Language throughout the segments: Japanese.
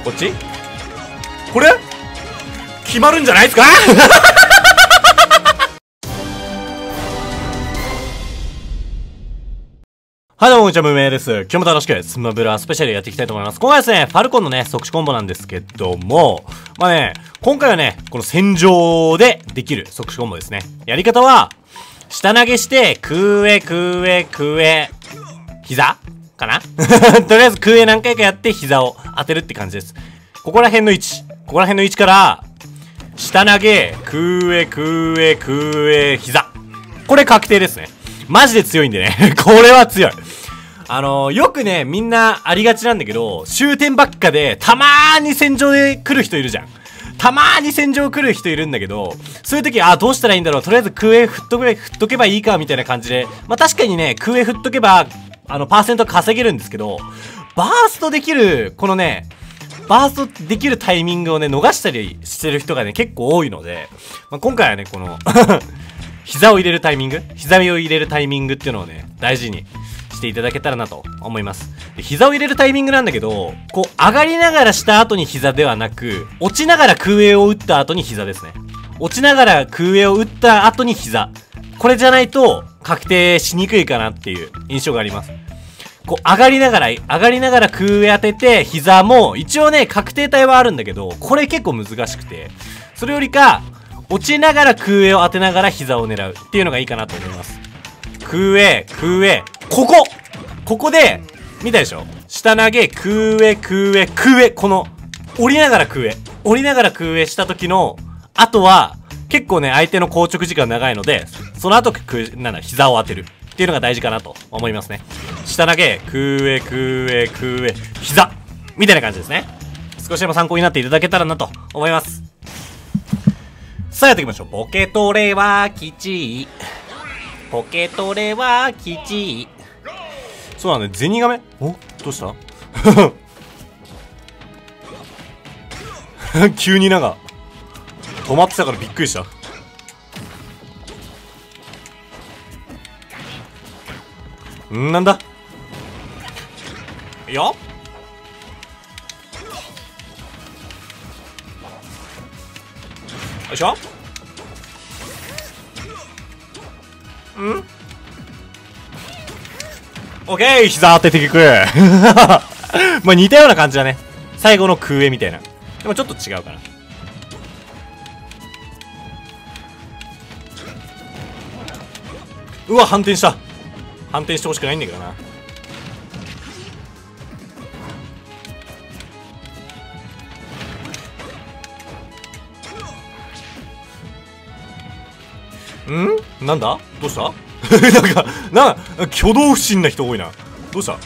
こっちこれ決まるんじゃないですかはい、どうも、こんにちは、ムーメイです。今日も楽しく、スマブラスペシャルやっていきたいと思います。今回はですね、ファルコンのね、即死コンボなんですけども、まあね、今回はね、この戦場でできる即死コンボですね。やり方は、下投げして、空へ、膝かなとりあえず空へ何回かやって、膝を当てるって感じです。ここら辺の位置から、下投げ、空へ、膝。これ確定ですね。マジで強いんでね。これは強い。よくね、みんなありがちなんだけど、終点ばっかで、たまーに戦場で来る人いるじゃん。たまーに戦場来る人いるんだけど、そういう時、どうしたらいいんだろう。とりあえず空へ振っとけばいいか、みたいな感じで。まあ、確かにね、空へ振っとけば、パーセント稼げるんですけど、バーストできる、このね、バーストできるタイミングをね、逃したりしてる人がね、結構多いので、まあ、今回はね、この、膝を入れるタイミングっていうのをね、大事にしていただけたらなと思います。で、膝を入れるタイミングなんだけど、こう、上がりながらした後に膝ではなく、落ちながら空泳を打った後に膝ですね。落ちながら空泳を打った後に膝。これじゃないと、確定しにくいかなっていう印象があります。こう、上がりながら空泳当てて、膝も、一応ね、確定体はあるんだけど、これ結構難しくて、それよりか、落ちながら空泳を当てながら膝を狙うっていうのがいいかなと思います。空泳、ここで、見たでしょ？下投げ、空泳、この、降りながら空泳した時の、あとは、結構ね、相手の硬直時間長いので、その後、膝を当てるっていうのが大事かなと思いますね。下投げ、空泳、膝みたいな感じですね。少しでも参考になっていただけたらなと思います。さあやっていきましょう。ポケトレは吉。そうなんだね。ゼニガメ？お？どうした急になんか、止まってたからびっくりした。なんだよよいしょ。オッケー、膝当てていく。まあ似たような感じだね。最後の空泳みたいな。でもちょっと違うかな。うわ、反転した。反転してほしくないんだけどな。なんだどうした挙動不審な人多いな。どうした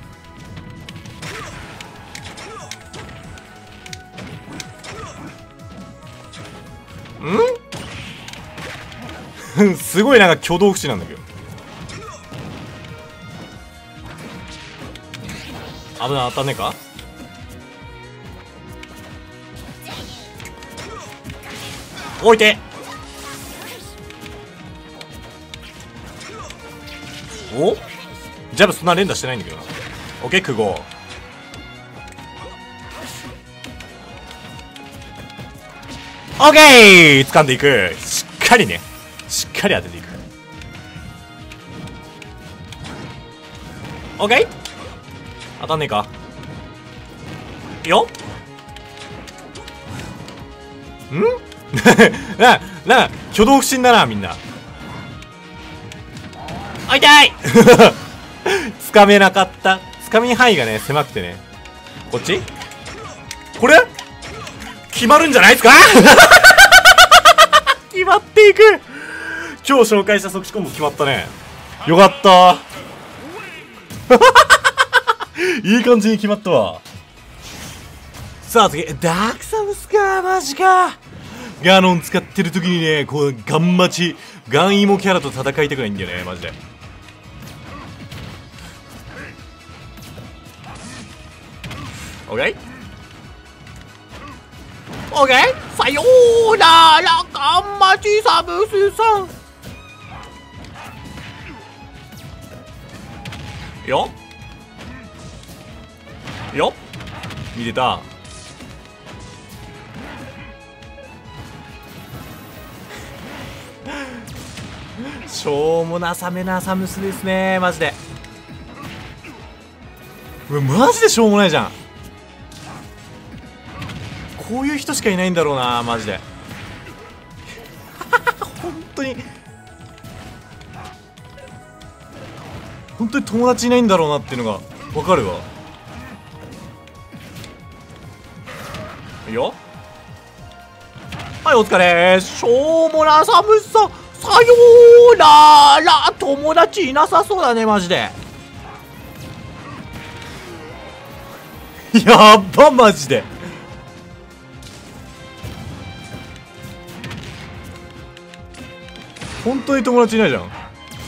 すごいなんか挙動不審なんだけど。危ない、当たんねえか。置いて。お？ジャブそんな連打してないんだけどな。オッケー、クゴ。オッケー、掴んでいく。しっかりね。しっかり当てていく。オッケー、当たんねえか。よっ挙動不審だな、みんな。あ、痛いつかめなかった。つかみ範囲がね、狭くてね。こっちこれ決まるんじゃないですか決まっていく。今日紹介した即死コンボ決まったね。よかったいい感じに決まったわ。さあ次、ダークサムスか。マジか。ガノン使ってる時にね、こう、ガンイモキャラと戦いたくないんだよね、マジで。オッケーオッケー、さようなら、ガンマチサムスさん。よ見てた。 しょうもなさめなサムスですね、マジで。マジでしょうもないじゃん。こういう人しかいないんだろうな、マジで。本当に友達いないんだろうなっていうのがわかるわ。いいよ。はい、お疲れ。しょうもなさむさ。さようなら。友達いなさそうだね、マジで。やっば、マジで。本当に友達いないじゃん。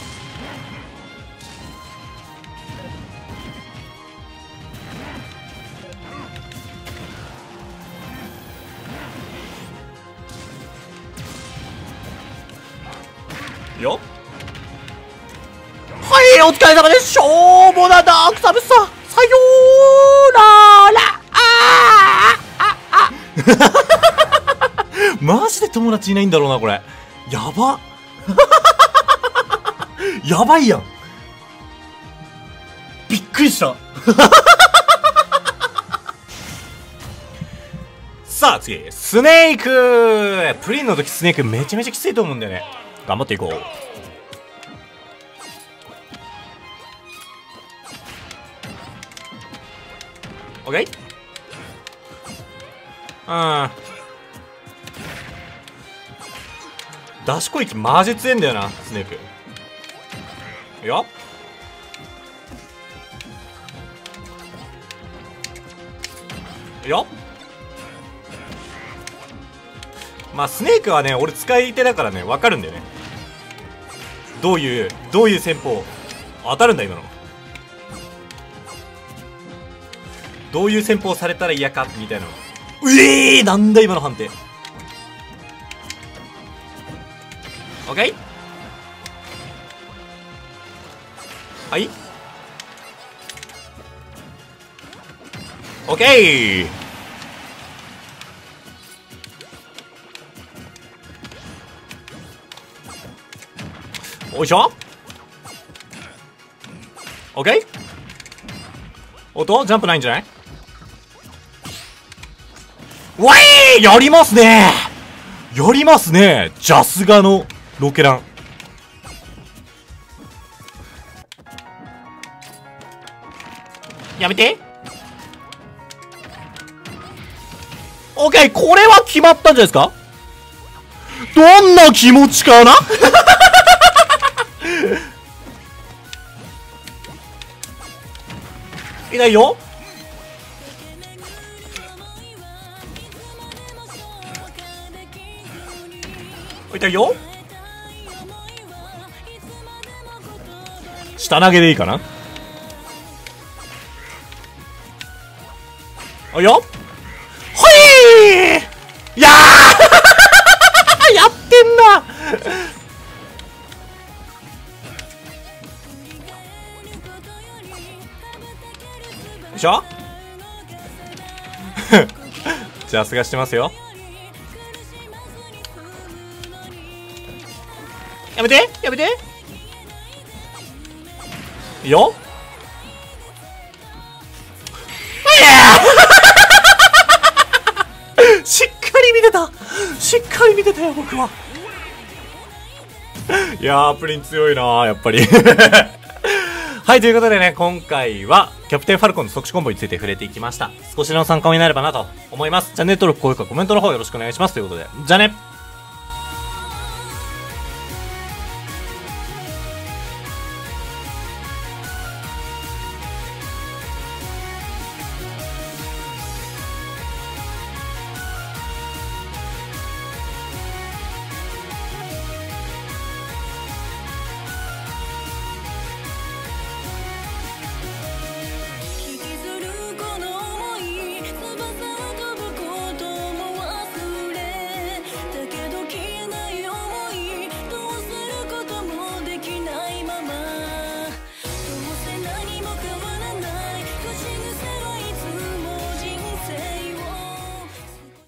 よ。はい、お疲れ様です。しょうもなダークサムさ。さようなら。マジで友達いないんだろうな、これ。やば。やばいやん。びっくりした。さあ次、スネーク。プリンの時スネークめちゃめちゃきついと思うんだよね。頑張っていこう。オッケー。出しこ域マジ強えんだよな、スネーク。いやいや、まあスネークはね、俺使い手だからね、わかるんだよね。どういう戦法当たるんだ今の。どういう戦法されたら嫌かみたいなの。なんだ今の判定。オッケー。はい、オッケー。おいしょ。オッケー。おっと、ジャンプないんじゃない？わい！やりますね！やりますね！ジャスガのロケラン。やめて。オッケー、これは決まったんじゃないですか？どんな気持ちかな？いないよ。いたよ。下投げでいいかな。あ、よ。はいー。やー。やってんな。よいしょ。じゃあすがしてますよ。やめてやめてよ。しっかり見てた。しっかり見てたよ僕は。いやー、プリン強いなーやっぱり。はい、ということでね、今回はキャプテンファルコンの即死コンボについて触れていきました。少しの参考になればなと思います。チャンネル登録、高評価、コメントの方よろしくお願いしますということで、じゃあね。